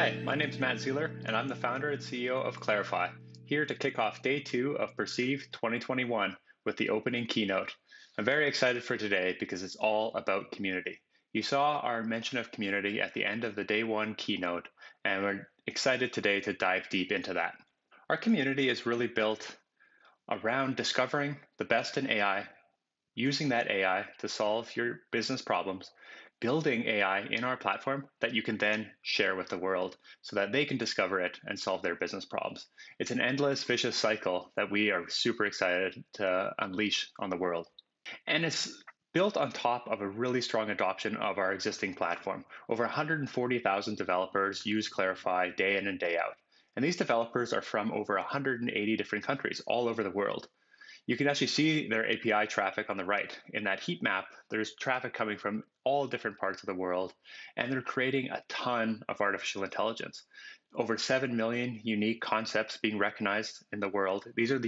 Hi, my name is Matt Zieler, and I'm the founder and CEO of Clarify, here to kick off day two of Perceive 2021 with the opening keynote. I'm very excited for today because it's all about community. You saw our mention of community at the end of the day one keynote, and we're excited today to dive deep into that. Our community is really built around discovering the best in AI, using that AI to solve your business problems, building AI in our platform that you can then share with the world so that they can discover it and solve their business problems. It's an endless vicious cycle that we are super excited to unleash on the world. And it's built on top of a really strong adoption of our existing platform. Over 140,000 developers use Clarify day in and day out. And these developers are from over 180 different countries all over the world. You can actually see their API traffic on the right. In that heat map, there's traffic coming from all different parts of the world, and they're creating a ton of artificial intelligence. Over 7 million unique concepts being recognized in the world. These are the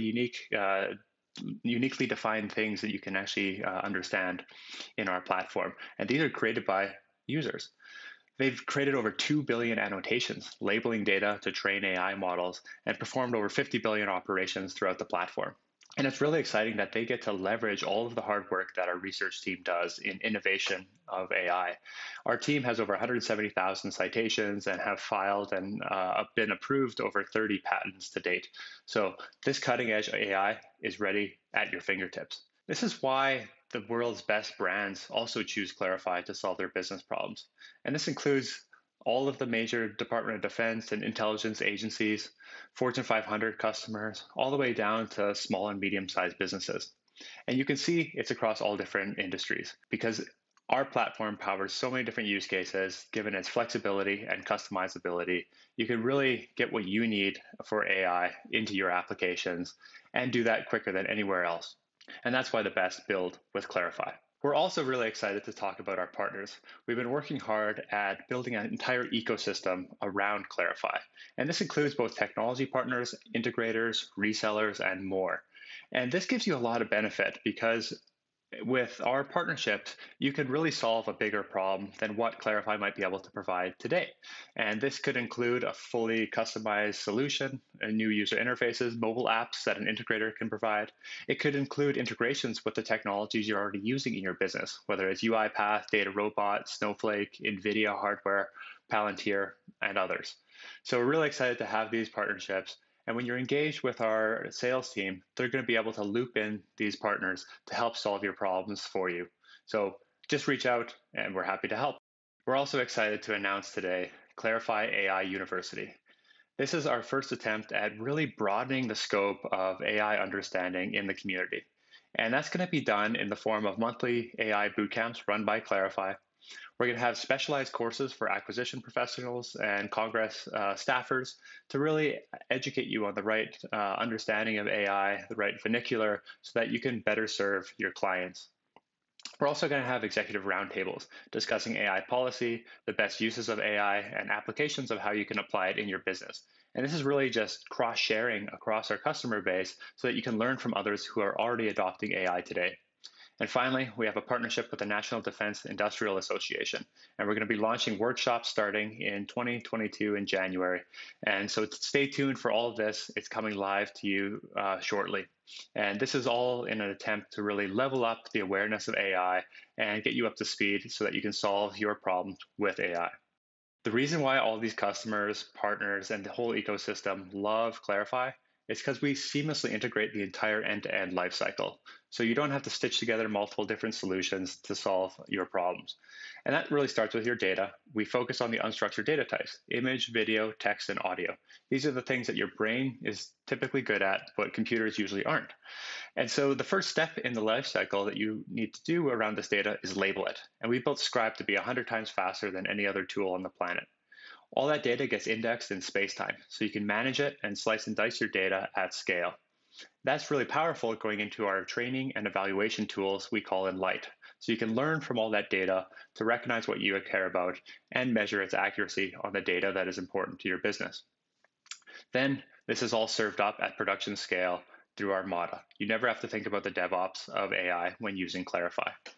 uniquely defined things that you can actually understand in our platform. And these are created by users. They've created over 2 billion annotations, labeling data to train AI models, and performed over 50 billion operations throughout the platform. And it's really exciting that they get to leverage all of the hard work that our research team does in innovation of AI. Our team has over 170,000 citations and have filed and been approved over 30 patents to date. So this cutting edge AI is ready at your fingertips. This is why the world's best brands also choose Clarify to solve their business problems. And this includes all of the major Department of Defense and intelligence agencies, Fortune 500 customers, all the way down to small and medium-sized businesses. And you can see it's across all different industries because our platform powers so many different use cases. Given its flexibility and customizability, you can really get what you need for AI into your applications and do that quicker than anywhere else. And that's why the best build with Clarify. We're also really excited to talk about our partners. We've been working hard at building an entire ecosystem around Clarify. And this includes both technology partners, integrators, resellers, and more. And this gives you a lot of benefit because with our partnerships, you can really solve a bigger problem than what Clarify might be able to provide today. And this could include a fully customized solution, new user interfaces, mobile apps that an integrator can provide. It could include integrations with the technologies you're already using in your business, whether it's UiPath, DataRobot, Snowflake, NVIDIA hardware, Palantir, and others. So we're really excited to have these partnerships. And when you're engaged with our sales team, they're going to be able to loop in these partners to help solve your problems for you. So just reach out and we're happy to help. We're also excited to announce today Clarify AI University. This is our first attempt at really broadening the scope of AI understanding in the community. And that's going to be done in the form of monthly AI bootcamps run by Clarify. We're going to have specialized courses for acquisition professionals and Congress staffers to really educate you on the right understanding of AI, the right vernacular, so that you can better serve your clients. We're also going to have executive roundtables discussing AI policy, the best uses of AI, and applications of how you can apply it in your business. And this is really just cross-sharing across our customer base so that you can learn from others who are already adopting AI today. And finally, we have a partnership with the National Defense Industrial Association, and we're going to be launching workshops starting in 2022 in January. And so stay tuned for all of this. It's coming live to you shortly. And this is all in an attempt to really level up the awareness of AI and get you up to speed so that you can solve your problems with AI. The reason why all these customers, partners, and the whole ecosystem love Clarify is because we seamlessly integrate the entire end-to-end lifecycle. So you don't have to stitch together multiple different solutions to solve your problems. And that really starts with your data. We focus on the unstructured data types: image, video, text, and audio. These are the things that your brain is typically good at, but computers usually aren't. And so the first step in the lifecycle that you need to do around this data is label it. And we built Scribe to be 100 times faster than any other tool on the planet. All that data gets indexed in space-time, so you can manage it and slice and dice your data at scale. That's really powerful going into our training and evaluation tools we call Enlight. So you can learn from all that data to recognize what you care about and measure its accuracy on the data that is important to your business. Then this is all served up at production scale through Armada. You never have to think about the DevOps of AI when using Clarify.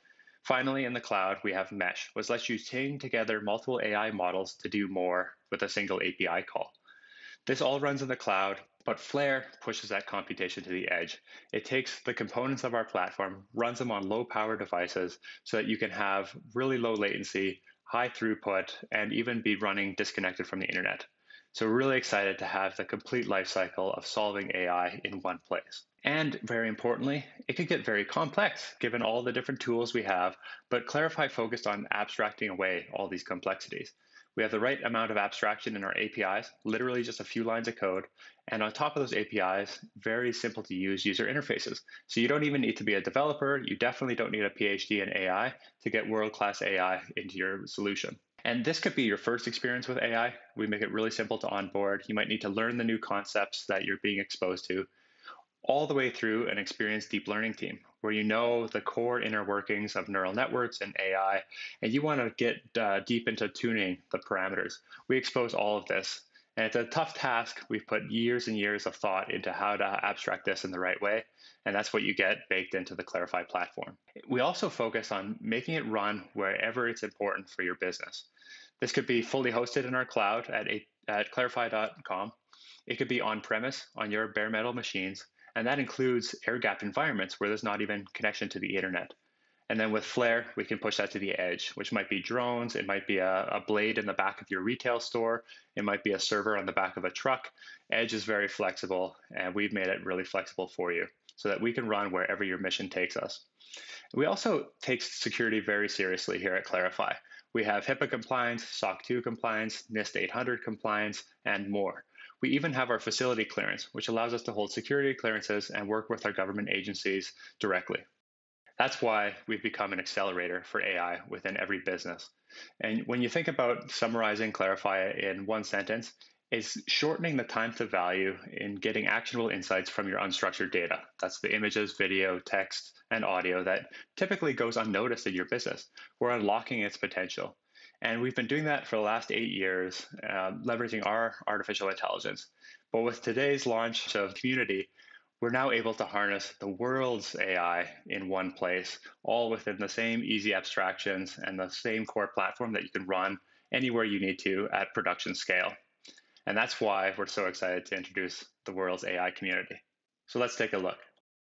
Finally, in the cloud, we have Mesh, which lets you chain together multiple AI models to do more with a single API call. This all runs in the cloud, but Flare pushes that computation to the edge. It takes the components of our platform, runs them on low power devices so that you can have really low latency, high throughput, and even be running disconnected from the internet. So we're really excited to have the complete life cycle of solving AI in one place. And very importantly, it could get very complex given all the different tools we have, but Clarifai focused on abstracting away all these complexities. We have the right amount of abstraction in our APIs, literally just a few lines of code. And on top of those APIs, very simple to use user interfaces. So you don't even need to be a developer. You definitely don't need a PhD in AI to get world-class AI into your solution. And this could be your first experience with AI. We make it really simple to onboard. You might need to learn the new concepts that you're being exposed to, all the way through an experienced deep learning team where you know the core inner workings of neural networks and AI, and you want to get deep into tuning the parameters. We expose all of this, and it's a tough task. We've put years and years of thought into how to abstract this in the right way, and that's what you get baked into the Clarifai platform. We also focus on making it run wherever it's important for your business. This could be fully hosted in our cloud at clarifai.com. It could be on-premise on your bare metal machines, and that includes air-gapped environments where there's not even connection to the internet. And then with Flare, we can push that to the edge, which might be drones, it might be a blade in the back of your retail store, it might be a server on the back of a truck. Edge is very flexible, and we've made it really flexible for you so that we can run wherever your mission takes us. We also take security very seriously here at Clarifai. We have HIPAA compliance, SOC 2 compliance, NIST 800 compliance, and more. We even have our facility clearance, which allows us to hold security clearances and work with our government agencies directly. That's why we've become an accelerator for AI within every business. And when you think about summarizing Clarifai in one sentence, it's shortening the time to value in getting actionable insights from your unstructured data. That's the images, video, text, and audio that typically goes unnoticed in your business. We're unlocking its potential. And we've been doing that for the last 8 years, leveraging our artificial intelligence. But with today's launch of Community, we're now able to harness the world's AI in one place, all within the same easy abstractions and the same core platform that you can run anywhere you need to at production scale. And that's why we're so excited to introduce the world's AI community. So let's take a look.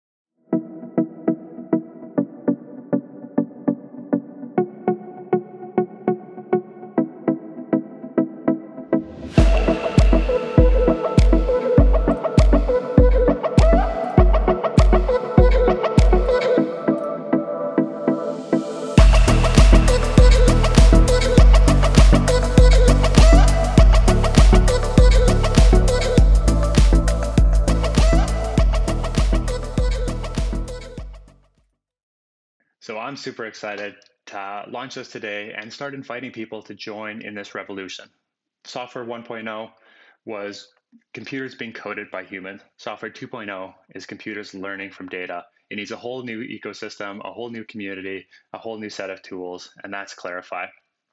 So I'm super excited to launch this today and start inviting people to join in this revolution. Software 1.0 was computers being coded by humans. Software 2.0 is computers learning from data. It needs a whole new ecosystem, a whole new community, a whole new set of tools, and that's Clarifai.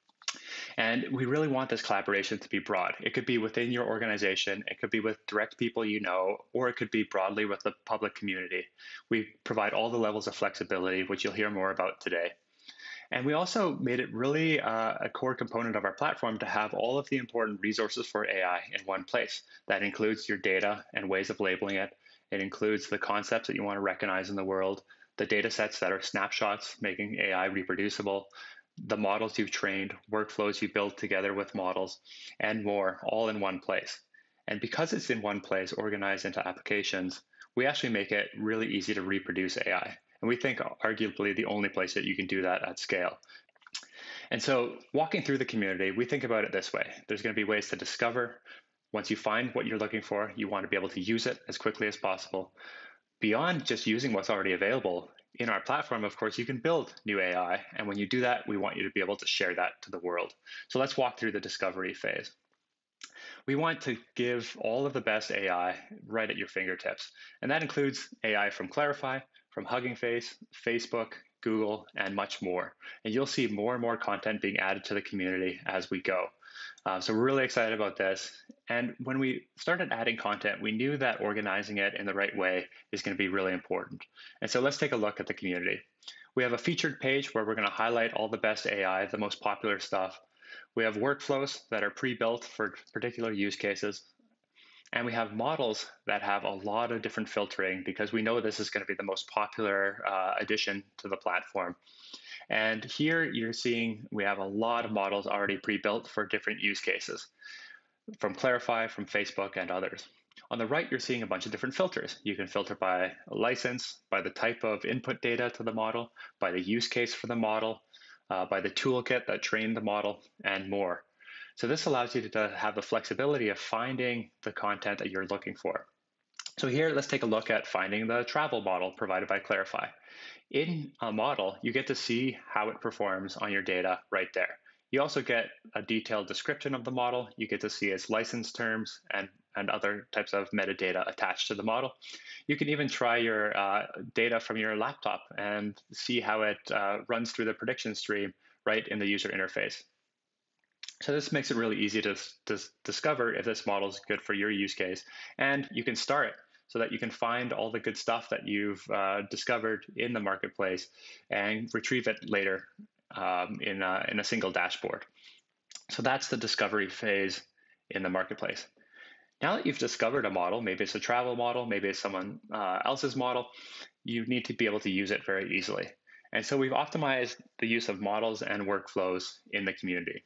And we really want this collaboration to be broad. It could be within your organization, it could be with direct people you know, or it could be broadly with the public community. We provide all the levels of flexibility, which you'll hear more about today. And we also made it really a core component of our platform to have all of the important resources for AI in one place. That includes your data and ways of labeling it. It includes the concepts that you want to recognize in the world, the data sets that are snapshots, making AI reproducible, the models you've trained, workflows you build together with models, and more, all in one place. And because it's in one place, organized into applications, we actually make it really easy to reproduce AI. And we think arguably the only place that you can do that at scale. And so walking through the community, we think about it this way. There's going to be ways to discover. Once you find what you're looking for, you want to be able to use it as quickly as possible. Beyond just using what's already available, in our platform, of course, you can build new AI. And when you do that, we want you to be able to share that to the world. So let's walk through the discovery phase. We want to give all of the best AI right at your fingertips. And that includes AI from Clarifai, from Hugging Face, Facebook, Google, and much more. And you'll see more and more content being added to the community as we go. So we're really excited about this. And when we started adding content, we knew that organizing it in the right way is going to be really important. And so let's take a look at the community. We have a featured page where we're going to highlight all the best AI, the most popular stuff. We have workflows that are pre-built for particular use cases. And we have models that have a lot of different filtering because we know this is going to be the most popular addition to the platform. And here you're seeing we have a lot of models already pre-built for different use cases from Clarifai, from Facebook, and others. On the right, you're seeing a bunch of different filters. You can filter by license, by the type of input data to the model, by the use case for the model, by the toolkit that trained the model, and more. So this allows you to have the flexibility of finding the content that you're looking for. So here, let's take a look at finding the travel model provided by Clarifai. In a model, you get to see how it performs on your data right there. You also get a detailed description of the model. You get to see its license terms and other types of metadata attached to the model. You can even try your data from your laptop and see how it runs through the prediction stream right in the user interface. So this makes it really easy to discover if this model is good for your use case. And you can start it so that you can find all the good stuff that you've discovered in the marketplace and retrieve it later in a single dashboard. So that's the discovery phase in the marketplace. Now that you've discovered a model, maybe it's a travel model, maybe it's someone else's model, you need to be able to use it very easily. And so we've optimized the use of models and workflows in the community.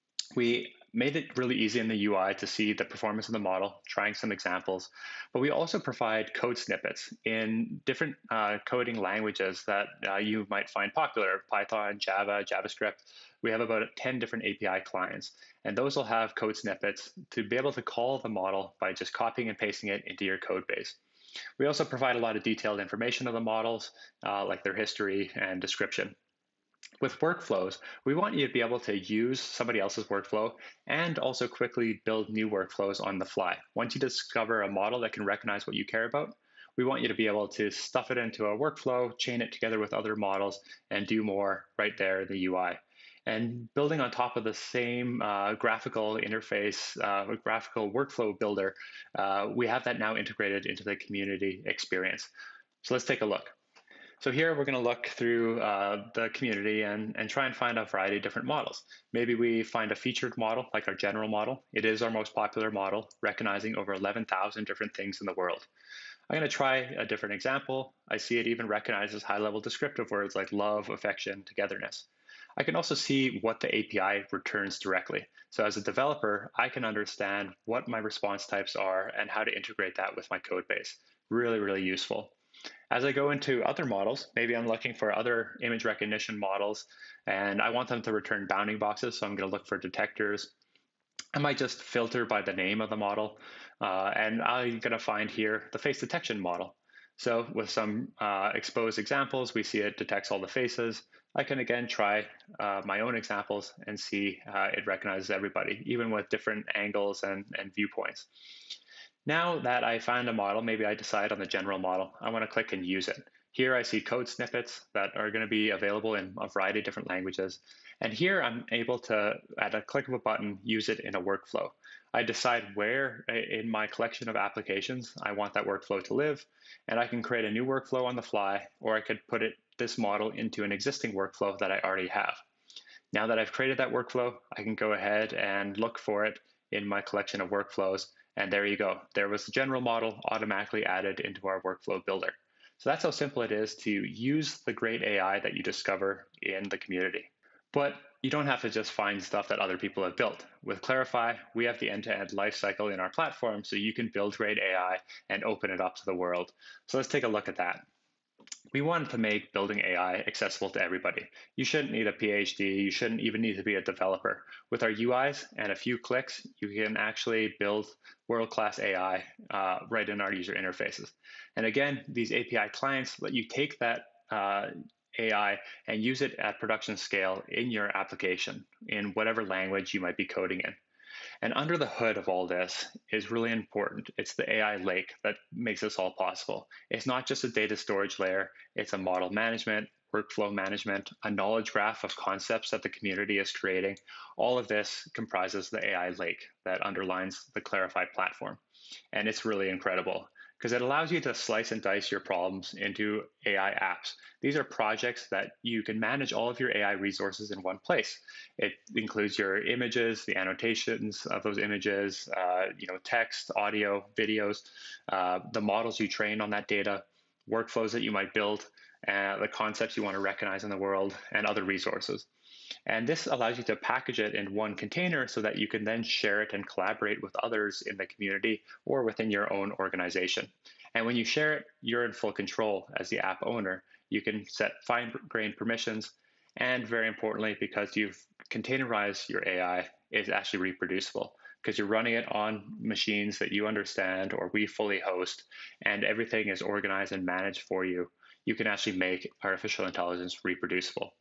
We made it really easy in the UI to see the performance of the model, trying some examples, but we also provide code snippets in different coding languages that you might find popular: Python, Java, JavaScript. We have about 10 different API clients, and those will have code snippets to be able to call the model by just copying and pasting it into your code base. We also provide a lot of detailed information of the models, like their history and description. With workflows, we want you to be able to use somebody else's workflow and also quickly build new workflows on the fly. Once you discover a model that can recognize what you care about, we want you to be able to stuff it into a workflow, chain it together with other models, and do more right there in the UI. And building on top of the same graphical interface, graphical workflow builder, we have that now integrated into the community experience. So let's take a look. So here we're going to look through the community and try and find a variety of different models. Maybe we find a featured model like our general model. It is our most popular model, recognizing over 11,000 different things in the world. I'm going to try a different example. I see it even recognizes high-level descriptive words like love, affection, togetherness. I can also see what the API returns directly. So as a developer, I can understand what my response types are and how to integrate that with my code base. Really, really useful. As I go into other models, maybe I'm looking for other image recognition models, and I want them to return bounding boxes, so I'm going to look for detectors. I might just filter by the name of the model, and I'm going to find here the face detection model. So with some exposed examples, we see it detects all the faces. I can again try my own examples and see it recognizes everybody, even with different angles and viewpoints. Now that I found a model, maybe I decide on the general model, I want to click and use it. Here I see code snippets that are going to be available in a variety of different languages. And here I'm able to, at a click of a button, use it in a workflow. I decide where in my collection of applications I want that workflow to live, and I can create a new workflow on the fly, or I could put this model into an existing workflow that I already have. Now that I've created that workflow, I can go ahead and look for it in my collection of workflows. And there you go. There was the general model automatically added into our workflow builder. So that's how simple it is to use the great AI that you discover in the community. But you don't have to just find stuff that other people have built. With Clarifai, we have the end-to-end lifecycle in our platform, so you can build great AI and open it up to the world. So let's take a look at that. We wanted to make building AI accessible to everybody. You shouldn't need a PhD. You shouldn't even need to be a developer. With our UIs and a few clicks, you can actually build world-class AI right in our user interfaces. And again, these API clients let you take that AI and use it at production scale in your application in whatever language you might be coding in. And under the hood of all this is really important. It's the AI lake that makes this all possible. It's not just a data storage layer, it's a model management, workflow management, a knowledge graph of concepts that the community is creating. All of this comprises the AI lake that underlines the Clarifai platform. And it's really incredible because it allows you to slice and dice your problems into AI apps. These are projects that you can manage all of your AI resources in one place. It includes your images, the annotations of those images, text, audio, videos, the models you train on that data, workflows that you might build, the concepts you want to recognize in the world, and other resources. And this allows you to package it in one container so that you can then share it and collaborate with others in the community or within your own organization. And when you share it, you're in full control as the app owner. You can set fine-grained permissions. And very importantly, because you've containerized your AI, it's actually reproducible because you're running it on machines that you understand or we fully host, and everything is organized and managed for you. You can actually make artificial intelligence reproducible.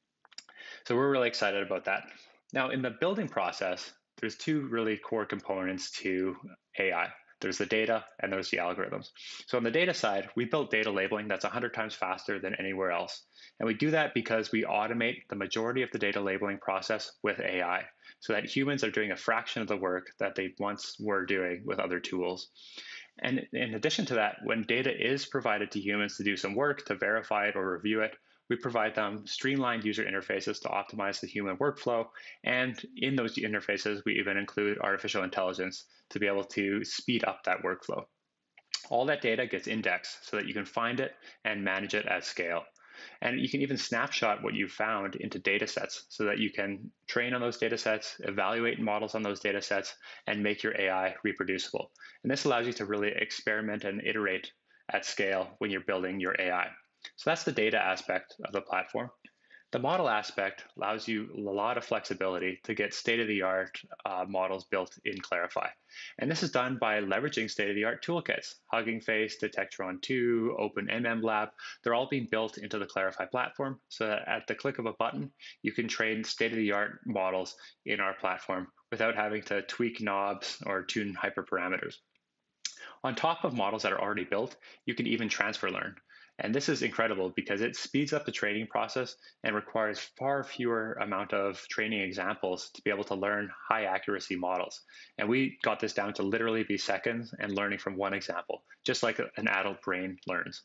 So we're really excited about that. Now, in the building process, there's two really core components to AI. There's the data and there's the algorithms. So on the data side, we built data labeling that's 100 times faster than anywhere else. And we do that because we automate the majority of the data labeling process with AI so that humans are doing a fraction of the work that they once were doing with other tools. And in addition to that, when data is provided to humans to do some work, to verify it or review it, we provide them streamlined user interfaces to optimize the human workflow. And in those interfaces, we even include artificial intelligence to be able to speed up that workflow. All that data gets indexed so that you can find it and manage it at scale. And you can even snapshot what you found into data sets so that you can train on those data sets, evaluate models on those data sets, and make your AI reproducible. And this allows you to really experiment and iterate at scale when you're building your AI. So that's the data aspect of the platform. The model aspect allows you a lot of flexibility to get state-of-the-art models built in Clarifai. And this is done by leveraging state-of-the-art toolkits. Hugging Face, Detectron-2, OpenMMLab, they're all being built into the Clarifai platform so that at the click of a button, you can train state-of-the-art models in our platform without having to tweak knobs or tune hyperparameters. On top of models that are already built, you can even transfer learn. And this is incredible because it speeds up the training process and requires far fewer amount of training examples to be able to learn high accuracy models. And we got this down to literally be seconds and learning from one example, just like an adult brain learns.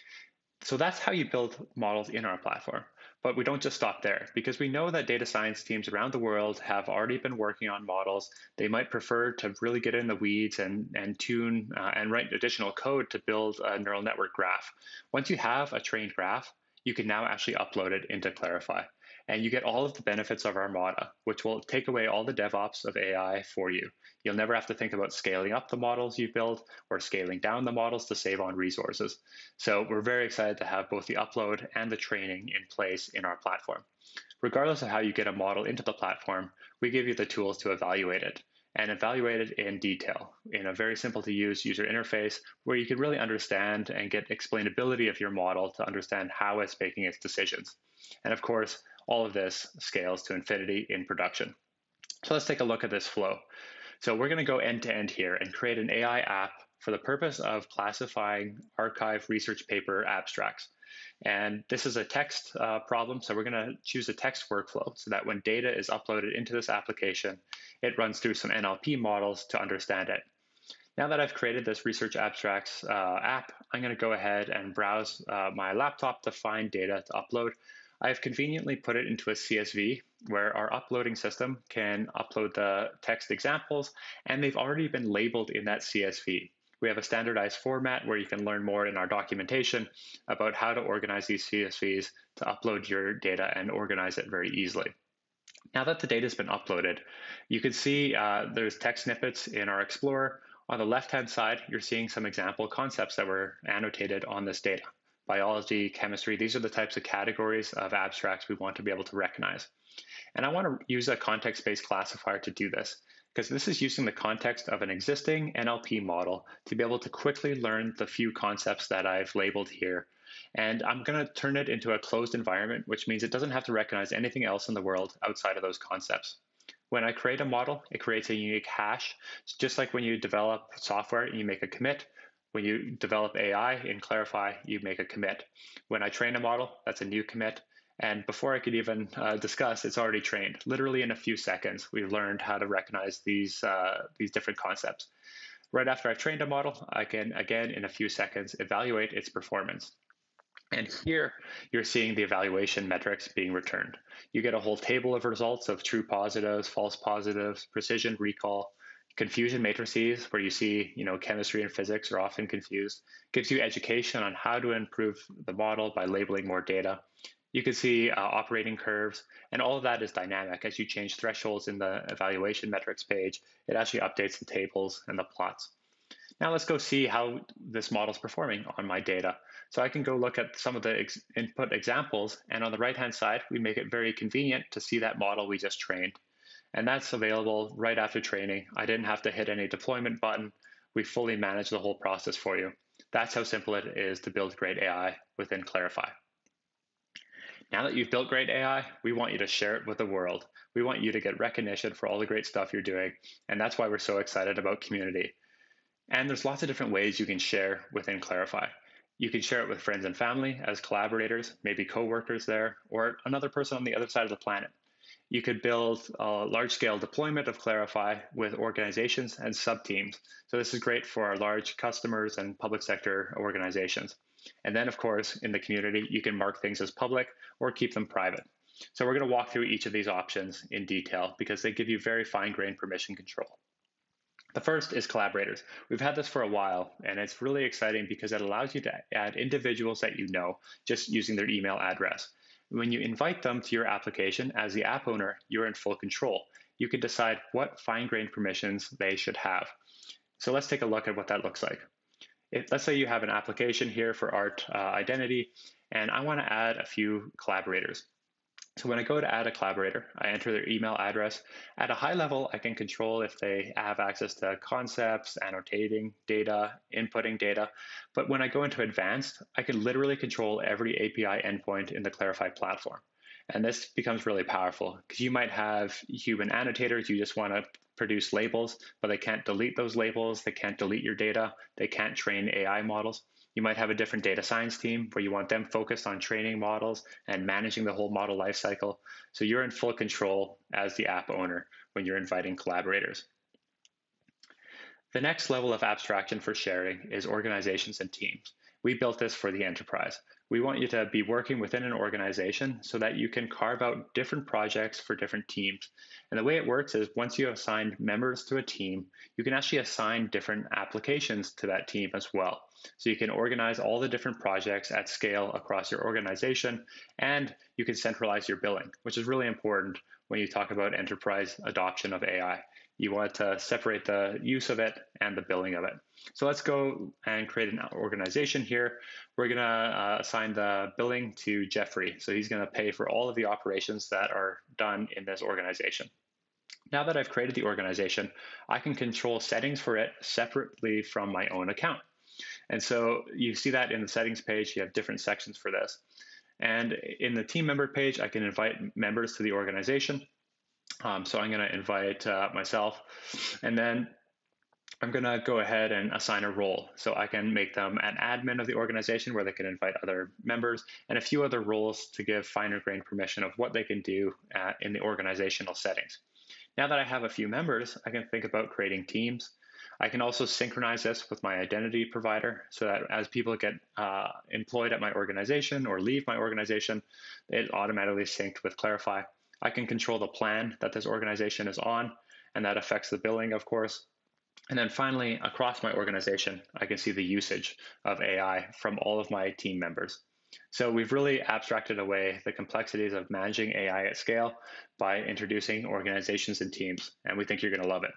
So that's how you build models in our platform. But we don't just stop there because we know that data science teams around the world have already been working on models. They might prefer to really get in the weeds and tune and write additional code to build a neural network graph. Once you have a trained graph, you can now actually upload it into Clarifai. And you get all of the benefits of Armada, which will take away all the DevOps of AI for you. You'll never have to think about scaling up the models you build or scaling down the models to save on resources. So we're very excited to have both the upload and the training in place in our platform. Regardless of how you get a model into the platform, we give you the tools to evaluate it and evaluate it in detail in a very simple to use user interface where you can really understand and get explainability of your model to understand how it's making its decisions. And of course, all of this scales to infinity in production. So let's take a look at this flow. So we're going to go end to end here and create an AI app for the purpose of classifying archive research paper abstracts. And this is a text problem, so we're going to choose a text workflow so that when data is uploaded into this application, it runs through some NLP models to understand it. Now that I've created this research abstracts app, I'm going to go ahead and browse my laptop to find data to upload. I've conveniently put it into a CSV where our uploading system can upload the text examples, and they've already been labeled in that CSV. We have a standardized format where you can learn more in our documentation about how to organize these CSVs to upload your data and organize it very easily. Now that the data has been uploaded, you can see there's text snippets in our Explorer. On the left-hand side, you're seeing some example concepts that were annotated on this data. Biology, chemistry, these are the types of categories of abstracts we want to be able to recognize. And I want to use a context-based classifier to do this, because this is using the context of an existing NLP model to be able to quickly learn the few concepts that I've labeled here. And I'm going to turn it into a closed environment, which means it doesn't have to recognize anything else in the world outside of those concepts. When I create a model, it creates a unique hash. It's just like when you develop software and you make a commit, When you develop AI in Clarifai, you make a commit. When I train a model, that's a new commit. And before I could even discuss, it's already trained. Literally in a few seconds, we've learned how to recognize these different concepts. Right after I've trained a model, I can, again, in a few seconds, evaluate its performance. And here you're seeing the evaluation metrics being returned. You get a whole table of results of true positives, false positives, precision, recall, confusion matrices, where you see, chemistry and physics are often confused. Gives you education on how to improve the model by labeling more data. You can see operating curves, and all of that is dynamic. As you change thresholds in the evaluation metrics page, it actually updates the tables and the plots. Now let's go see how this model is performing on my data. So I can go look at some of the input examples, and on the right-hand side, we make it very convenient to see that model we just trained. And that's available right after training. I didn't have to hit any deployment button. We fully manage the whole process for you. That's how simple it is to build great AI within Clarifai. Now that you've built great AI, we want you to share it with the world. We want you to get recognition for all the great stuff you're doing. And that's why we're so excited about community. And there's lots of different ways you can share within Clarifai. You can share it with friends and family as collaborators, maybe coworkers there, or another person on the other side of the planet. You could build a large-scale deployment of Clarifai with organizations and sub-teams. So this is great for our large customers and public sector organizations. And then, of course, in the community, you can mark things as public or keep them private. So we're going to walk through each of these options in detail because they give you very fine-grained permission control. The first is collaborators. We've had this for a while, and it's really exciting because it allows you to add individuals that you know just using their email address. When you invite them to your application as the app owner, you're in full control. You can decide what fine-grained permissions they should have. So let's take a look at what that looks like. Let's say you have an application here for art identity, and I want to add a few collaborators. So when I go to add a collaborator, I enter their email address. At a high level, I can control if they have access to concepts, annotating data, inputting data. But when I go into advanced, I can literally control every API endpoint in the Clarifai platform. And this becomes really powerful because you might have human annotators. You just want to produce labels, but they can't delete those labels. They can't delete your data. They can't train AI models. You might have a different data science team where you want them focused on training models and managing the whole model lifecycle. So you're in full control as the app owner when you're inviting collaborators. The next level of abstraction for sharing is organizations and teams. We built this for the enterprise. We want you to be working within an organization so that you can carve out different projects for different teams. And the way it works is once you assign members to a team, you can actually assign different applications to that team as well. So you can organize all the different projects at scale across your organization, and you can centralize your billing, which is really important when you talk about enterprise adoption of AI. You want to separate the use of it and the billing of it. So let's go and create an organization here. We're going to assign the billing to Jeffrey. So he's going to pay for all of the operations that are done in this organization. Now that I've created the organization, I can control settings for it separately from my own account. And so you see that in the settings page, you have different sections for this. And in the team member page, I can invite members to the organization. So I'm going to invite myself, and then I'm going to go ahead and assign a role. So I can make them an admin of the organization where they can invite other members, and a few other roles to give finer grained permission of what they can do in the organizational settings. Now that I have a few members, I can think about creating teams. I can also synchronize this with my identity provider so that as people get employed at my organization or leave my organization, it automatically synced with Clarifai. I can control the plan that this organization is on, and that affects the billing, of course. And then finally, across my organization, I can see the usage of AI from all of my team members. So we've really abstracted away the complexities of managing AI at scale by introducing organizations and teams, and we think you're going to love it.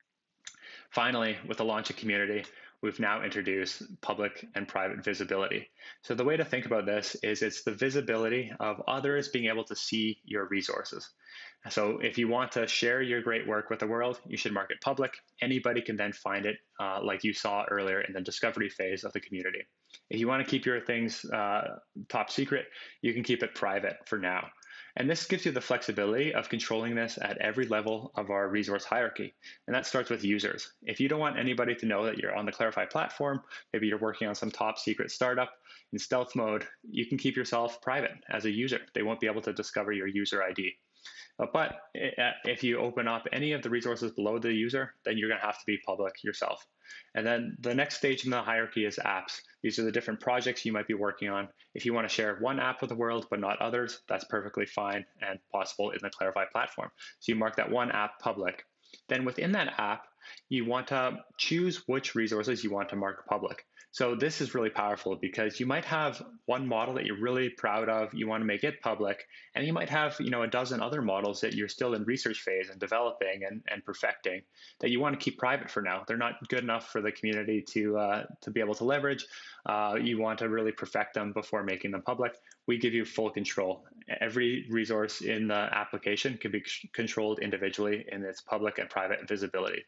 Finally, with the launch of Community, we've now introduced public and private visibility. So the way to think about this is it's the visibility of others being able to see your resources. So if you want to share your great work with the world, you should mark it public. Anybody can then find it like you saw earlier in the discovery phase of the community. If you want to keep your things top secret, you can keep it private for now. And this gives you the flexibility of controlling this at every level of our resource hierarchy. And that starts with users. If you don't want anybody to know that you're on the Clarifai platform, maybe you're working on some top secret startup in stealth mode, you can keep yourself private as a user. They won't be able to discover your user ID. But if you open up any of the resources below the user, then you're going to have to be public yourself. And then the next stage in the hierarchy is apps. These are the different projects you might be working on. If you want to share one app with the world, but not others, that's perfectly fine and possible in the Clarifai platform. So you mark that one app public. Then within that app, you want to choose which resources you want to mark public. So this is really powerful because you might have one model that you're really proud of, you want to make it public, and you might have a dozen other models that you're still in research phase and developing and perfecting that you want to keep private for now. They're not good enough for the community to be able to leverage. You want to really perfect them before making them public. We give you full control. Every resource in the application can be controlled individually in its public and private visibility.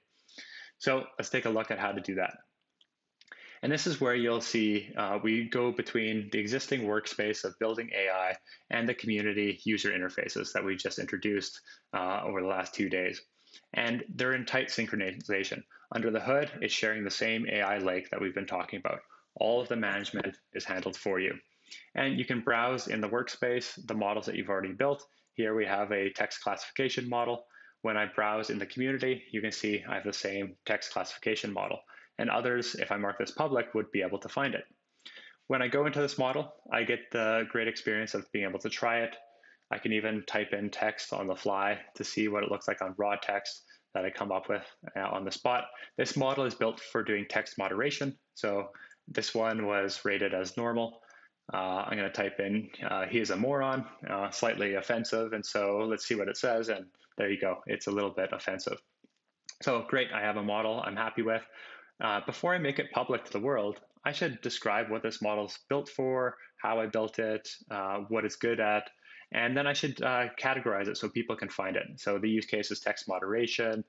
So let's take a look at how to do that. And this is where you'll see we go between the existing workspace of building AI and the community user interfaces that we just introduced over the last 2 days. And they're in tight synchronization. Under the hood, it's sharing the same AI lake that we've been talking about. All of the management is handled for you. And you can browse in the workspace the models that you've already built. Here we have a text classification model. When I browse in the community, you can see I have the same text classification model. And others, if I mark this public, would be able to find it. When I go into this model, I get the great experience of being able to try it. I can even type in text on the fly to see what it looks like on raw text that I come up with on the spot. This model is built for doing text moderation. So this one was rated as normal. I'm going to type in, he is a moron, slightly offensive. And so let's see what it says. And there you go. It's a little bit offensive. So great, I have a model I'm happy with. Before I make it public to the world, I should describe what this model's built for, how I built it, what it's good at, and then I should categorize it so people can find it. So the use case is text moderation.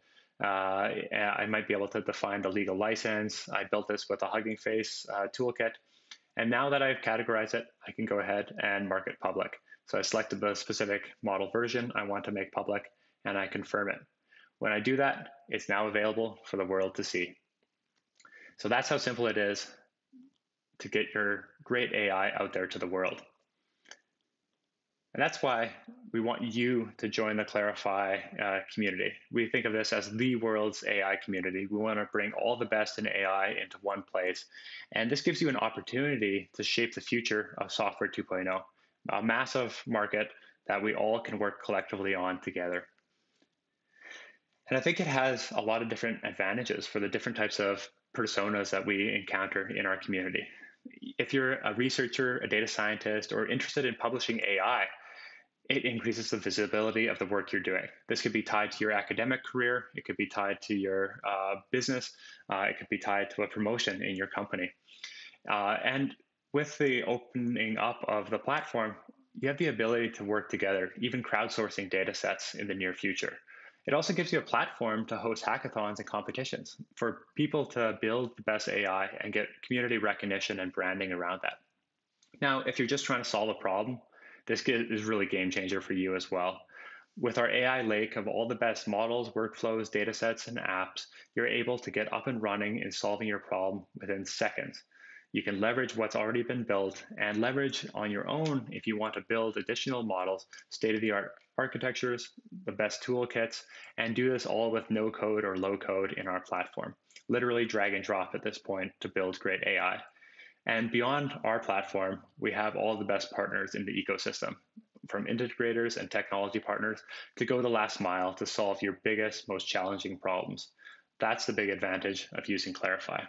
I might be able to define the legal license. I built this with a Hugging Face toolkit. And now that I've categorized it, I can go ahead and mark it public. So I selected the specific model version I want to make public, and I confirm it. When I do that, it's now available for the world to see. So that's how simple it is to get your great AI out there to the world. And that's why we want you to join the Clarifai community. We think of this as the world's AI community. We want to bring all the best in AI into one place. And this gives you an opportunity to shape the future of Software 2.0, a massive market that we all can work collectively on together. And I think it has a lot of different advantages for the different types of personas that we encounter in our community. If you're a researcher, a data scientist, or interested in publishing AI, it increases the visibility of the work you're doing. This could be tied to your academic career. It could be tied to your business. It could be tied to a promotion in your company. And with the opening up of the platform, you have the ability to work together, even crowdsourcing data sets in the near future. It also gives you a platform to host hackathons and competitions for people to build the best AI and get community recognition and branding around that. Now, if you're just trying to solve a problem, this is really game changer for you as well. With our AI lake of all the best models, workflows, data sets, and apps, you're able to get up and running and solving your problem within seconds. You can leverage what's already been built and leverage on your own if you want to build additional models, state-of-the-art architectures, the best toolkits, and do this all with no code or low code in our platform. Literally drag and drop at this point to build great AI. And beyond our platform, we have all the best partners in the ecosystem, from integrators and technology partners to go the last mile to solve your biggest, most challenging problems. That's the big advantage of using Clarifai.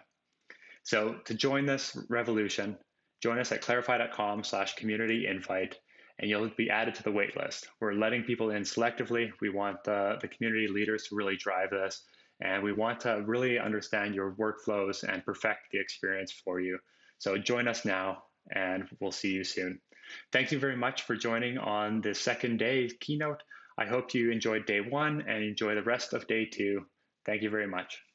So to join this revolution, join us at clarifai.com/community invite, and you'll be added to the waitlist. We're letting people in selectively. We want the community leaders to really drive this, and we want to really understand your workflows and perfect the experience for you. So join us now, and we'll see you soon. Thank you very much for joining on the second day keynote. I hope you enjoyed day one and enjoy the rest of day two. Thank you very much.